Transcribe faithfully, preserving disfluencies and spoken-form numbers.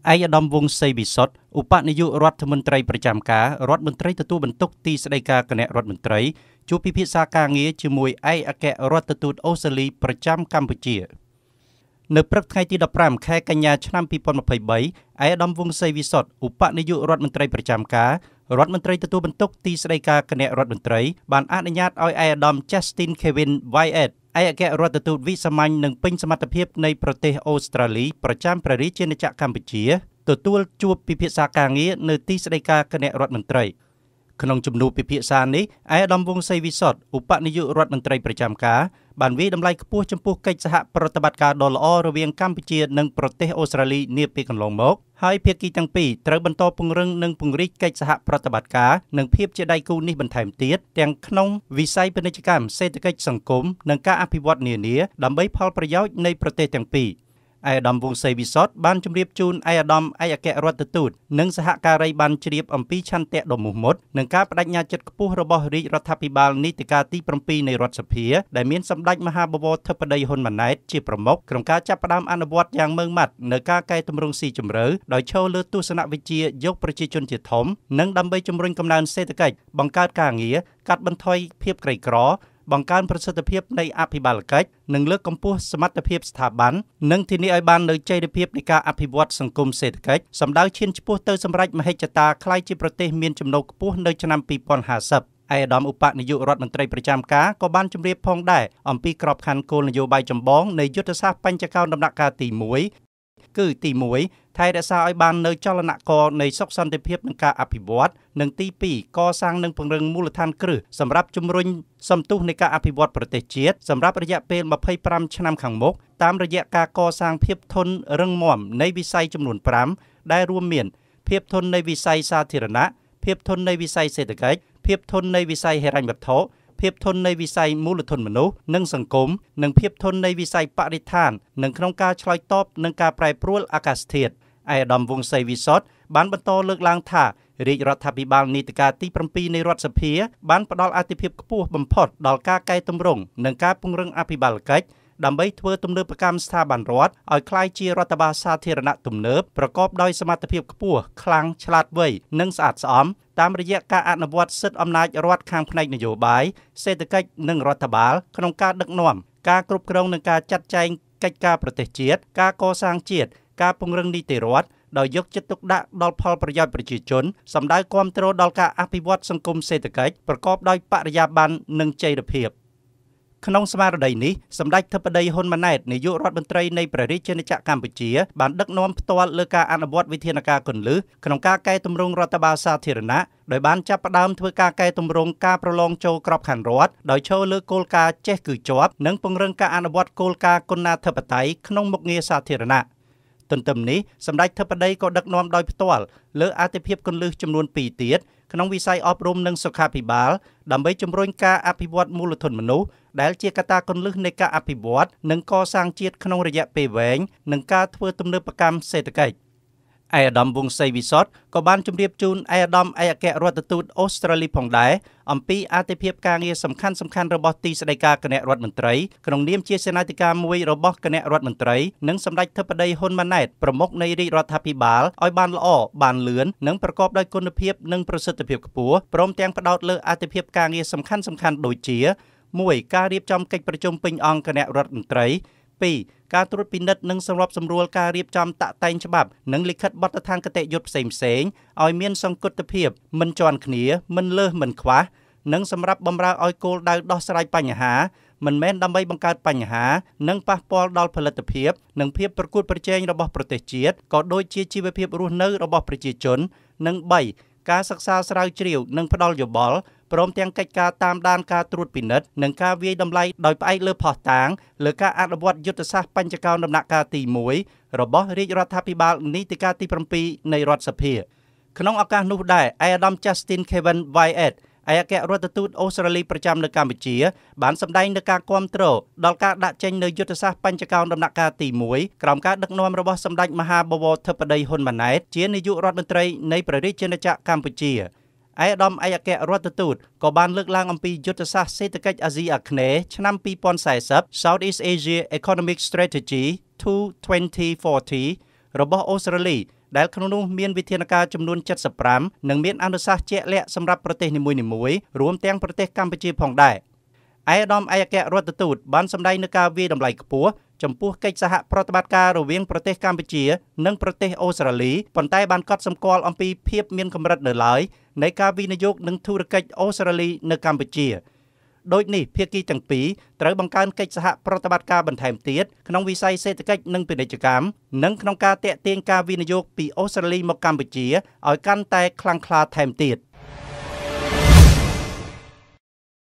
ឯកឧត្តមវង្សសីវិសុទ្ធឧបនាយករដ្ឋមន្ត្រីប្រចាំការរដ្ឋមន្ត្រីទទួលបន្ទុកទីស្តីការគណៈរដ្ឋមន្ត្រីជួបពិភាក្សាការងារជាមួយឯកអគ្គរដ្ឋទូតអូស្ត្រាលីប្រចាំកម្ពុជានៅព្រឹកថ្ងៃទីដប់ប្រាំខែកញ្ញាឆ្នាំពីរពាន់ម្ភៃបីឯកឧត្តមវង្សសីវិសុទ្ធឧបនាយករដ្ឋមន្ត្រីប្រចាំការរដ្ឋមន្ត្រីទទួលបន្ទុកទីស្តីការគណៈរដ្ឋមន្ត្រីបានអនុញ្ញាតឲ្យឯកឧត្តម Justin Kevin Wyatt ឯកអគ្គរដ្ឋទូតវិសាមញ្ញនិងពេញសមត្ថភាពនៃប្រទេសអូស្ត្រាលីប្រចាំព្រះរាជាណាចក្រកម្ពុជាទទួលជួបពិភាក្សាការងារនៅទីស្តីការគណៈរដ្ឋមន្ត្រីក្នុងជំនួបពិភាក្សានេះឯកឧត្តមវង្សសីវិសុទ្ធឧបនាយករដ្ឋមន្ត្រីប្រចាំការបានវាយតម្លៃខ្ពស់ចំពោះកិច្ចសហប្រតិបត្តិការដ៏ល្អរវាងកម្ពុជានិងប្រទេសអូស្ត្រាលីនាពេលកន្លងមកហើយភាគីទាំងពីរត្រូវបន្តពង្រឹងនិងពង្រីកកិច្ចសហប្រតិបត្តិការនិងភាពជាដៃគូនេះបន្ថែមទៀតទាំងក្នុងវិស័យពាណិជ្ជកម្មសេដ្ឋកិច្ចសង្គមនិងការអភិវឌ្ឍនានាដើម្បីផលប្រយោជន៍នៃប្រទេសទាំងពីរឯកឧត្តមវង្សសីវិសុទ្ធបានជម្រាបជូនឯកឧត្តមឯកអគ្គរដ្ឋទូតនិងសហការីបានជ្រាបអំពីឆន្ទៈដ៏មោះមុតនិងការបដិញ្ញាចិត្តខ្ពស់របស់រាជរដ្ឋាភិបាលនីតិកាលទីប្រាំពីរនៃរដ្ឋសភាដែលមានសម្ដេចមហាបវរធិបតីហ៊ុនម៉ាណែតជាប្រមុខក្នុងការចាប់ផ្ដើមអនុវត្តយ៉ាងម៉ឺងម៉ាត់នៅការកែតម្រង់ស៊ីជម្រៅដោយឈលលើទស្សនវិជ្ជាយកប្រជាជនជាធំនិងដើម្បីជំរុញកំណើនសេដ្ឋកិច្ចបង្កើតការងារកាត់បន្ថយភាពក្រីក្របង្កើនប្រសិទ្ធភាពនៃអភិបាលកិច្ចនិងលើកកម្ពស់សមត្ថភាពស្ថាប័ននិងធានាឲ្យបាននូវចីរភាពនៃការអភិវឌ្ឍសង្គមសេដ្ឋកិច្ចសម្ដៅឈានឆ្ពោះទៅសម្រេចមហិច្ឆតាក្លាយជាប្រទេសមានចំណូលខ្ពស់នៅឆ្នាំពីរពាន់ហាសិបឯកឧត្តមឧបនាយករដ្ឋមន្ត្រីប្រចាំការក៏បានជម្រាបផងដែរអំពីក្របខ័ណ្ឌគោលនយោបាយចម្បងនៃយុទ្ធសាស្ត្របញ្ចកោណដំណាក់កាលទីមួយគឺទីមួយថែរក្សាឲ្យបាននៅចលនករនៃសុខសន្តិភាពនិងការអភិវឌ្ឍនិងទីពីរកសាងនិងពង្រឹងមូលដ្ឋានគ្រឹះសម្រាប់ជំរុញសន្ទុះនៃការអភិវឌ្ឍប្រទេសជាតិសម្រាប់រយៈពេលម្ភៃប្រាំឆ្នាំខាងមុខតាមរយៈការកសាងភាពធន់រឹងមាំនៃវិស័យចំនួនប្រាំដែលរួមមានភាពធន់នៃវិស័យសាធារណៈភាពធន់នៃវិស័យសេដ្ឋកិច្ចភាពធន់នៃវិស័យហិរញ្ញវត្ថុភាពធន់នៃវិស័យមូលធនមនុស្សនិងសង្គមនិងភាពធន់នៃវិស័យបរិស្ថាននិងក្នុងការឆ្លើយតបនឹងការប្រែប្រួលអាកាសធាតុឯកឧត្តមវង្សសីវិសុទ្ធបានបន្តលើកឡើងថារាជរដ្ឋាភិបាលនីតិកាលទីប្រាំពីរនៃរដ្ឋសភាបានផ្ដល់អាទិភាពខ្ពស់បំផុតដល់ការកែតម្រង់និងការពង្រឹងអភិបាលកិច្ចដើម្បីធ្វើទំនើបកម្មស្ថាប័នរដ្ឋឲ្យក្លាយជារដ្ឋបាលសាធារណៈទំនើបប្រកបដោយសមត្ថភាពខ្ពស់ខ្លាំងឆ្លាតវៃនិងស្អាតស្អំតាមរយៈការអនុវត្តសិទ្ធិអំណាចរដ្ឋខាងផ្នែកនយោបាយសេដ្ឋកិច្ចនិងរដ្ឋបាលក្នុងការដឹកនាំការគ្រប់គ្រងនិងការចាត់ចែងកិច្ចការប្រទេសជាតិការកសាងជាតិការពង្រឹងនីតិរដ្ឋដោយយកចិត្តទុកដាក់ដល់ផលប្រយោជន៍ប្រជាជនសម្ដៅគាំទ្រដល់ការអភិវឌ្ឍសង្គមសេដ្ឋកិច្ចប្រកបដោយបរិយាបន្ននិងចីរភាពក្នុងស្មារតីនេះសម្ដេចធិបតីហ៊ុនម៉ាណែតនាយករដ្ឋមន្ត្រីនៃព្រះរាជាណាចក្រកម្ពុជាបានដឹកនាំផ្ទាល់លើការអនុវត្តវិធានការគន្លឹះក្នុងការកែតម្រង់រដ្ឋបាលសាធារណៈដោយបានចាប់ផ្ដើមធ្វើការកែតម្រង់ការប្រឡងចូលក្របខ័ណ្ឌរដ្ឋដោយឈលលើគោលការណ៍ចេះគឺជាប់និងពង្រឹងការអនុវត្តគោលការណ៍គុណាធិបតេយ្យក្នុងមុខងារសាធារណៈទន្ទឹមនេះសម្ដេចធិបតីក៏ដឹកនាំដោយផ្ទាល់លើអាទិភាពគន្លឹះចំនួនពីរទៀតក្នុងវិស័យអប់រំនិងសុខាភិបាលដើម្បីជំរុញការអភិវឌ្ឍមូលធនមនុស្សដែលជាកត្តាគន្លឹះនៃការអភិវឌ្ឍនិងកសាងជាតិក្នុងរយៈពេលវែងនិងការធ្វើទំនើបកម្មសេដ្ឋកិច្ចឯកឧត្តមវង្សសីវិសុទ្ធក៏បានជម្រាបជូនឯកឧត្តមឯកអគ្គរដ្ឋទូតអូស្ត្រាលីផងដែរអំពីអាទិភាពការងារសំខាន់សំខាន់របស់ទីស្តីការគណៈរដ្ឋមន្ត្រីក្នុងនាមជាសេនាធិការមួយរបស់គណៈរដ្ឋមន្ត្រីនិងសម្ដេចធិបតីហ៊ុនម៉ាណែតប្រមុខនៃរាជរដ្ឋាភិបាលឲ្យបានល្អបានលឿននិងប្រកបដោយគុណភាពនិងប្រសិទ្ធភាពខ្ពស់ព្រមទាំងផ្ដោតលើអាទិភាពការងារសំខាន់សំខាន់ដូចជាមួយការរៀបចំកិច្ចប្រជុំពេញអង្គគណៈរដ្ឋមន្ត្រីពីរការត្រួតពិនិត្យនិងសម្របសម្រួលការរៀបចំតាក់តែងច្បាប់និងលិខិតបទដ្ឋានគតិយុត្តផ្សេងៗឲ្យមានសង្កត់ភាពមិនជាន់គ្នាមិនលើសមិនខ្វះនិងសម្រាប់បម្រើឲ្យគោលដៅដោះស្រាយបញ្ហាមិនមែនដើម្បីបង្កើតបញ្ហានិងប៉ះពាល់ដល់ផលិតភាពនិងភាពប្រកួតប្រជែងរបស់ប្រទេសជាតិក៏ដូចជាជីវភាពរស់នៅរបស់ប្រជាជននិងបីការសិក្សាស្រាវជ្រាវនិងផ្ដល់យោបល់ព្រមទាំងកិច្ចការតាមដានការត្រួតពិនិត្យនិងការវាយតម្លៃដោយផ្អែកលើភស្តុតាងលើការអនុវត្តយុទ្ធសាស្ត្របញ្ចកោណដំណាក់កាលទីមួយរបស់រាជរដ្ឋាភិបាលនីតិកាលទីប្រាំពីរនៃរដ្ឋសភាក្នុងឱកាសនោះដែរឯកឧត្តម Justin Kevin Wyatt ឯកអគ្គរដ្ឋទូតអូស្ត្រាលីប្រចាំនៅកម្ពុជាបានសម្ដែងនូវការគាំទ្រដល់ការដាក់ចេញនូវយុទ្ធសាស្ត្របញ្ចកោណដំណាក់កាលទីមួយក្រោមការដឹកនាំរបស់សម្ដេចមហាបវរធិបតីហ៊ុនម៉ាណែតជានាយករដ្ឋមន្ត្រីនៃព្រះរាជាណាចក្រកម្ពុជាឯកឧត្តមឯកអគ្គរដ្ឋទូតក៏បានលើកឡើងអំពីយុទ្ធសាស្ត្រសេដ្ឋកិច្ចអាស៊ីអាគ្នេយ៍ឆ្នាំពីរពាន់សែសិប Southeast Asia Economic Strategy to twenty forty របស់អូស្ត្រាលីដែលក្នុងនោះមានវិធានការចំនួនเจ็ดสิบห้าនិងមានអនុសាសន៍ជាក់លាក់សម្រាប់ប្រទេសនីមួយៗរួមទាំងប្រទេសកម្ពុជាផងដែរឯកឧត្តមឯកអគ្គរដ្ឋទូតបានសម្ដែងនូវការវាយតម្លៃខ្ពស់ចំពោះកិច្ចសហប្រតិបត្តិការរវាងប្រទេសកម្ពុជានិងប្រទេសអូស្ត្រាលីប៉ុន្តែបានកត់សម្គាល់អំពីភាពមានកម្រិតនៅឡើយនៃការវិនិយោគនិងធុរកិច្ចអូស្ត្រាលីនៅកម្ពុជាដូចនេះភាគីទាំងពីរត្រូវបង្កើនកិច្ចសហប្រតិបត្តិការបន្ថែមទៀតក្នុងវិស័យសេដ្ឋកិច្ចនិងពាណិជ្ជកម្មនិងក្នុងការទាក់ទាញការវិនិយោគពីអូស្ត្រាលីមកកម្ពុជាឲ្យកាន់តែខ្លាំងក្លាថែមទៀត